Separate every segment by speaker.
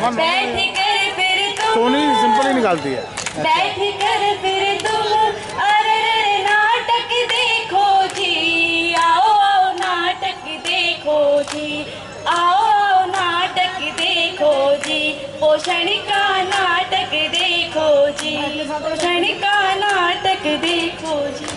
Speaker 1: बैठ कर फिर तुम
Speaker 2: सोनी सिंपल ही निकालती है।
Speaker 1: बैठ कर फिर तुम अरे नाटक देखो जी, आओ आओ नाटक देखो जी, आओ आओ नाटक देखो जी, पोषण का नाटक देखो जी, पोषण का नाटक देखो जी।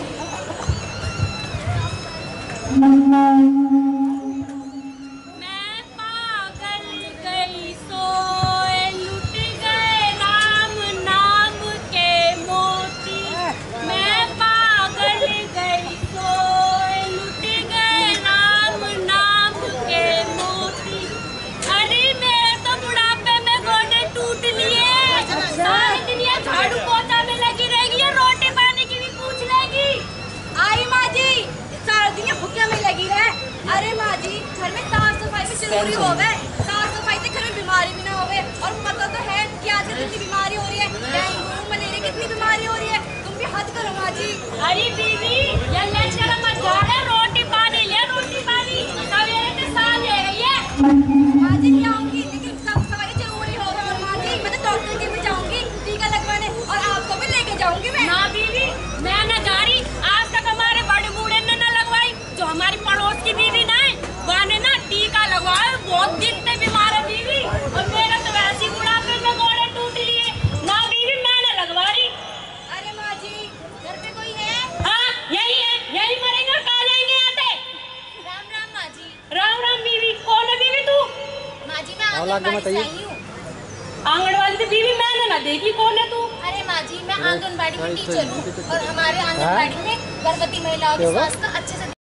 Speaker 3: मैं पागल गई सोए लुट गए राम नाम के मोती, मैं पागल गई सोए लुट गए राम नाम के मोती। अरे मेरे तो बुढ़ापे में गोडे टूट लिए, सारे दिन ये झाड़ू पोछा में लगी रहेगी, ये रोटी पानी की भी पूछ लेगी। आई माँ जी सारा दिन भूखे में लगी रहे। अरे माँ जी घर में साफ सफाई भी जरूरी हो गए, साफ सफाई से घर में बीमारी भी ना हो गए। और पता तो है कि आजकल कितनी बीमारी हो रही है, डेंगू मलेरिया कितनी बीमारी हो रही है। तुम भी हद करो माँ जी। अरे बीवी ये लेक्चर मत झाड़े, रोटी पानी ले, रोटी पानी सवेरे से शाम ले रही है। माँ जी ले आऊंगी लेकिन साफ सफाई जरूरी हो गई। और माँ जी मैं तो डॉक्टर के भी जाऊंगी टीका लगवाने, और आपको भी लेके जाऊंगी मैं। ना बीवी मैं न जा रही, आज तक हमारे बड़े बूढ़े ने न लगवाई। जो हमारी पड़ोस की बीवी ना है वाने ना टीका लगवाए, बहुत दिन से बीमार है बीवी। और मेरा तो वैसे ही बुढ़ापे में गोड़े टूट लिए। ना बीवी मैं न लगवा रही। अरे माँ जी घर पे कोई है? हाँ यही है, यही मरेंगे और कहाँ जाएंगे आते। राम राम माँ जी। राम राम बीवी। कौन है बीवी तू? माँ जी मैं आंगनबाड़ी से आई हूँ। आंगनबाड़ी से बीवी मैंने ना देखी, कौन है तू? अरे माँ जी मैं आंगनबाड़ी में टीचर हूँ, और हमारे आंगनबाड़ी में गर्भवती महिलाओं के स्वास्थ्य का अच्छे